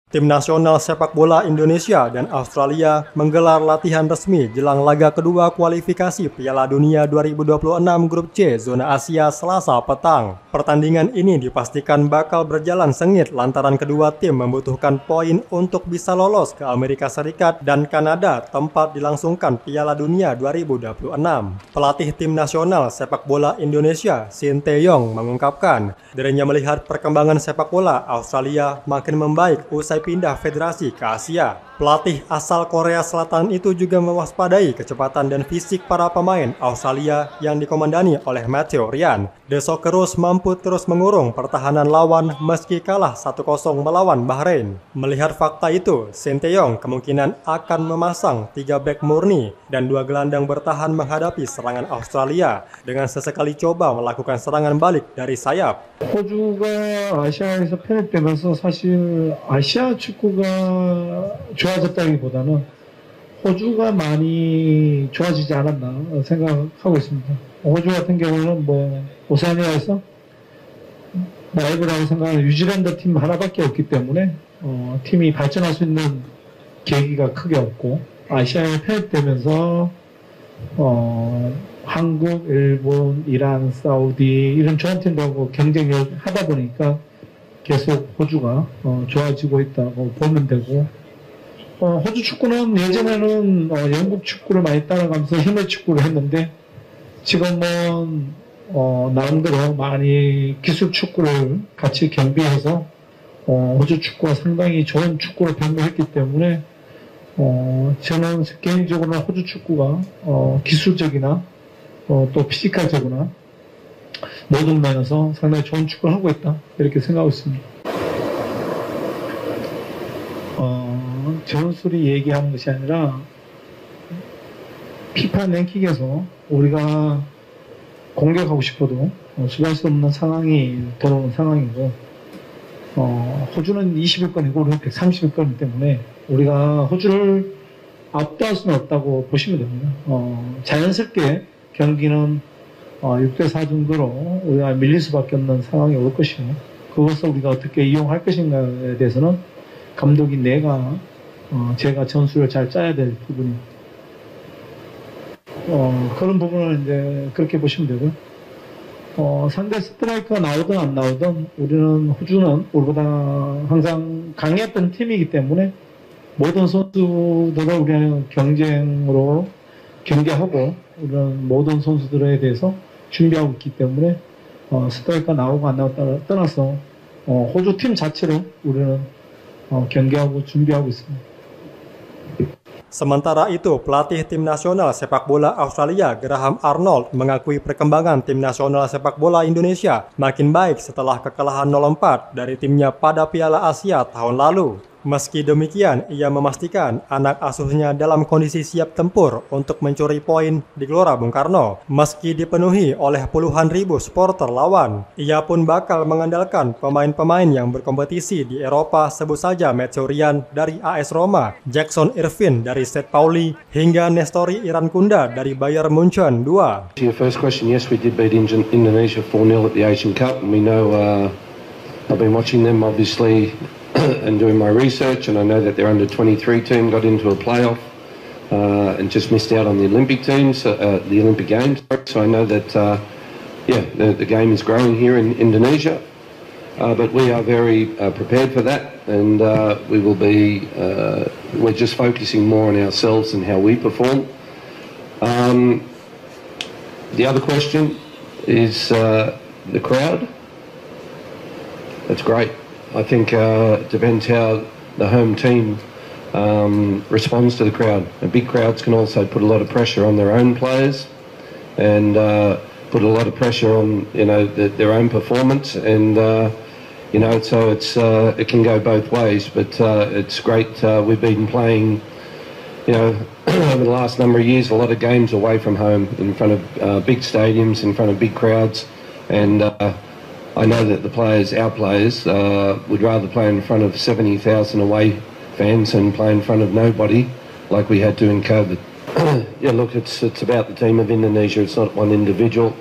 Tim nasional sepak bola Indonesia dan Australia menggelar latihan resmi jelang laga kedua kualifikasi Piala Dunia 2026 Grup C Zona Asia Selasa petang. Pertandingan ini dipastikan bakal berjalan sengit lantaran kedua tim membutuhkan poin untuk bisa lolos ke Amerika Serikat dan Kanada tempat dilangsungkan Piala Dunia 2026. Pelatih tim nasional sepak bola Indonesia, Shin Tae-yong, mengungkapkan dirinya melihat perkembangan sepak bola Australia makin membaik usai pindah federasi ke Asia. Pelatih asal Korea Selatan itu juga mewaspadai kecepatan dan fisik para pemain Australia yang dikomandani oleh Matthew Ryan. The Socceroos mampu terus mengurung pertahanan lawan meski kalah 1-0 melawan Bahrain. Melihat fakta itu, Shin Tae-yong kemungkinan akan memasang 3 bek murni dan 2 gelandang bertahan menghadapi serangan Australia dengan sesekali coba melakukan serangan balik dari sayap. 호주가 아시아에서 편입되면서 사실 아시아 축구가 좋아졌다기보다는 호주가 많이 좋아지지 않았나 생각하고 있습니다. 호주 같은 경우는 뭐 오세아니아에서 라이브라고 생각하는 뉴질랜드 팀 하나밖에 없기 때문에 팀이 발전할 수 있는 계기가 크게 없고 아시아에 편입되면서 한국, 일본, 이란, 사우디 이런 좋은 팀들하고 경쟁을 하다 보니까 계속 호주가 좋아지고 있다고 보면 되고 호주 축구는 예전에는 영국 축구를 많이 따라가면서 힘의 축구를 했는데 지금은 나름대로 많이 기술 축구를 같이 겸비해서 호주 축구가 상당히 좋은 축구를 변모했기 때문에 저는 개인적으로는 호주 축구가 기술적이나 또 피지컬적으로나 모든 면에서 상당히 좋은 축구를 하고 있다 이렇게 생각하고 있습니다. 전술이 얘기하는 것이 아니라 피파 랭킹에서 우리가 공격하고 싶어도 수비할 수 없는 상황이 들어오는 상황이고 호주는 20위권이고 우리는 130위권이기 때문에 우리가 호주를 압도할 수는 없다고 보시면 됩니다. 자연스럽게 경기는 6대4 정도로 우리가 밀릴 수밖에 없는 상황이 올 것이고 그것을 우리가 어떻게 이용할 것인가에 대해서는 감독인 제가 전술을 잘 짜야 될 부분입니다. 그런 부분을 이제 그렇게 보시면 되고요. 상대 스트라이커가 나오든 안 나오든 우리는 호주는 우리보다 항상 강했던 팀이기 때문에 모든 선수들을 우리는 경쟁으로 경계하고 우리는 모든 선수들에 대해서 준비하고 있기 때문에 스트라이커가 나오고 안 나오고 떠나서 호주 팀 자체로 우리는 경계하고 준비하고 있습니다. Sementara itu, pelatih tim nasional sepak bola Australia, Graham Arnold, mengakui perkembangan tim nasional sepak bola Indonesia makin baik setelah kekalahan 0-4 dari timnya pada Piala Asia tahun lalu. Meski demikian, ia memastikan anak asuhnya dalam kondisi siap tempur untuk mencuri poin di Gelora Bung Karno. Meski dipenuhi oleh puluhan ribu supporter lawan, ia pun bakal mengandalkan pemain-pemain yang berkompetisi di Eropa, sebut saja Matthew Ryan dari AS Roma, Jackson Irvine dari St. Pauli, hingga Nestori Irankunda dari Bayern Munchen 2. To your first question, yes, we did beat Indonesia 4-0 at the Asian Cup, and we know I've been watching them obviously and doing my research, and I know that their under-23 team got into a playoff and just missed out on the Olympic teams, the Olympic Games. So I know that, the game is growing here in Indonesia, but we are very prepared for that, and we're just focusing more on ourselves and how we perform. The other question is the crowd. That's great. I think it depends how the home team responds to the crowd. And big crowds can also put a lot of pressure on their own players and put a lot of pressure on their own performance. And so it can go both ways. But it's great. We've been playing, over the last number of years, a lot of games away from home in front of big stadiums, in front of big crowds, and I know that our players, would rather play in front of 70,000 away fans than play in front of nobody like we had to in COVID. Look, it's about the team of Indonesia. It's not one individual.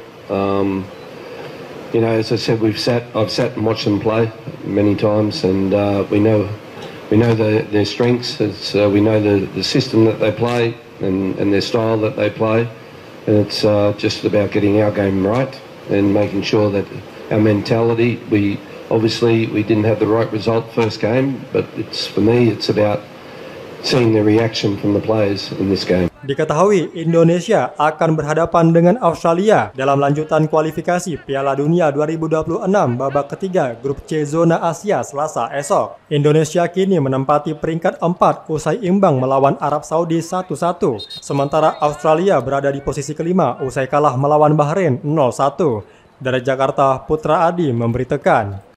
As I said, I've sat and watched them play many times, and we know We know their strengths. We know the system that they play and their style that they play. And it's just about getting our game right and making sure that our mentality. We didn't have the right result first game, but for me it's about seeing the reaction from the players in this game. Diketahui Indonesia akan berhadapan dengan Australia dalam lanjutan kualifikasi Piala Dunia 2026 babak ketiga Grup C Zona Asia Selasa esok. Indonesia kini menempati peringkat 4 usai imbang melawan Arab Saudi 1-1. Sementara Australia berada di posisi kelima usai kalah melawan Bahrain 0-1. Dari Jakarta, Putra Adi memberitakan.